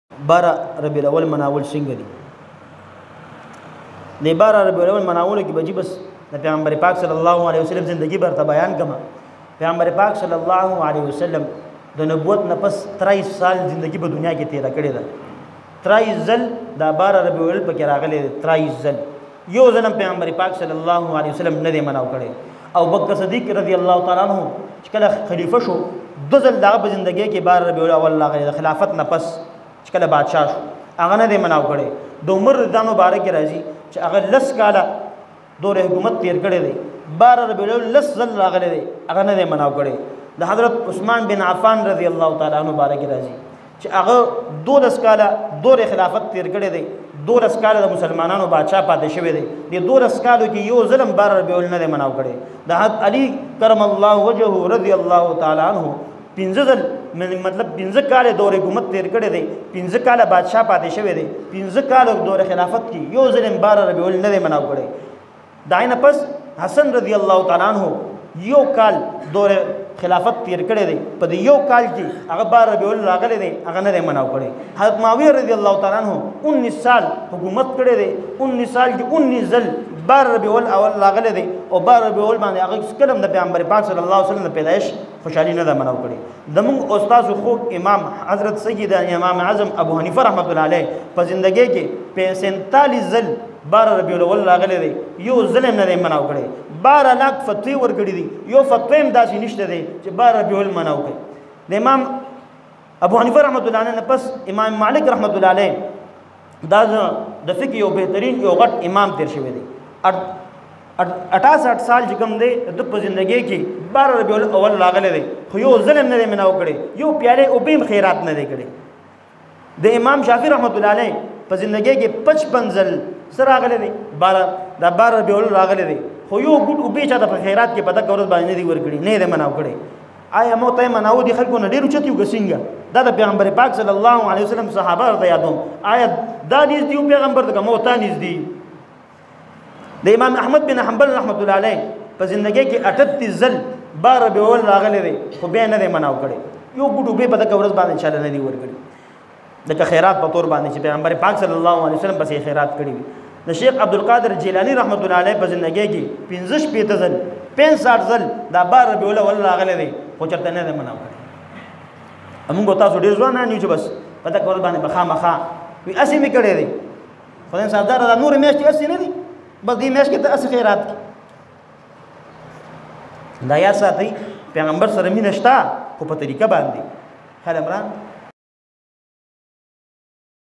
12 ربیع الاول مناول څنګه دي؟ د 12 ربیع الاول مناول کې بجې بس د پیغمبر پاک صلی الله علیه وسلم زندگی برته بیان کما. پیغمبر پاک صلی الله علیه وسلم د نبوت نه پس 23 سال زندگی په دنیا کې تیر کړی ده. 23 ځل د 12 ربیع الاول پکې راغلي 23 ځل. یو ځل پیغمبر پاک صلی الله علیه وسلم نه دی مناو کړی. او بکر صدیق رضی الله تعالی عنہ چې کله خلیفہ شو دو ځل دغه په زندگی کې 12 ربیع الاول راغلی د خلافت نه پس چې کله بادشاہ شو هغه نه دی مناو کړی. د عمر رضی الله مبارک راځي چې هغه لس کاله دور حکومت تیر کړی دی. 12 ربیع الاول لس ځل راغلی دی هغه نه دی مناو کړی. د حضرت عثمان بن عفان رضی الله تعالی عنہ مبارک راځي چې هغه 12 کاله دور خلافت تیر کړی دی. 12 کاله د مسلمانانو بادشاہ پاتې شوی دی. د 12 کالو کې یو ظلم 12 ربیع الاول نه دی مناو کړی. د حضرت علی کرم الله وجهه رضی الله تعالی عنہ 15 ځل مطلب 15 کاله دور حکومت تیر کړی دی. 15 کاله بادشاہ پاتې شوی دی. 15 کاله دور خلافت کې یو ظلم 12 ربیع الاول نه دی مناو کړی. داینه پس حسن رضی الله تعالی عنہ یو کال دور خلافت تیر کړی دی. په دې یو کال کې هغه 12 ربیع الاول راغلی دی هغه نه دی مناو کړی. حضرت معاویه رضی الله تعالی عنہ 19 سال حکومت کړی دی. 19 سال کې 19 ځل 12 ربیع الاول راغلی دی او 12 ربیع الاول باندې هغه کلم د پیغمبر پاک صلی الله علیه وسلم د پیدایش خوشحالي نه ده مناو کړی. زموږ استاد خو امام حضرت سید امام اعظم ابو حنیفه رحمت الله علیه په زندګۍ کې 47 ځل 12 ربیع الاول راغلی دی یو ظلم نه دی مناو کړی. 12 لاک فتوی ورکړي دي یو فتوی هم داسې نشته دی چې 12 ربیع الاول مناو کړي. د امام ابو حنیفه رحمت الله علیه نه پس امام مالک رحمت الله علیه دا د فقه یو بهترین یو غټ امام تیر شوی دی. 68 سال چې کوم دی د په زندګۍ کې 12 ربیع الاول راغلی دی خو یو ظلم نه دی مناو کړی. یو پیاله او بیم خیرات نه دی کړی. د امام شافعی رحمت الله علیه په زندګۍ کې 55 ځل سره راغلی دی 12 ربیع الاول راغلی دی خو یو ګډ او به چا د خیرات کې پته کورس باندې دی ورکړي نه دی مناو کړی. آیا مو ته مناو دي خلکو نه ډیر چتیو غسنګ دا د پیغمبر پاک صلی الله علیه وسلم صحابه ته یادوم. آیا دا دې دی پیغمبر دغه مو ته نږدې دی. د امام احمد بن حنبل رحمت الله علیه په زندګۍ کې 38 ځل 12 ربیع الاول راغلی دی خو بیا نه دی مناو کړی. یو ګډ به پته کورس باندې انشاء الله نه دی ورکړي. د خیرات په تور باندې چې پیغمبر پاک صلی الله علیه وسلم پسې خیرات کړی وي. د شیخ عبدالقادر جیلانی رحمت الله علیه په زندګۍ کې 15 ځل 65 ځل دا 12 ربیع الاول راغلی دی خو چرته نه دی مناو کړی. موږ تاسو ډیر ځوانان یو چې بس پته کول باندې بخامخا وي اسې مې کړی دی خدای سردار دا نور میاشتې اسې نه دي بس دې میاشت کې ته اسې خیرات دا یا ساتي پیغمبر سره مینه شته خو په طریقه باندې خل عمران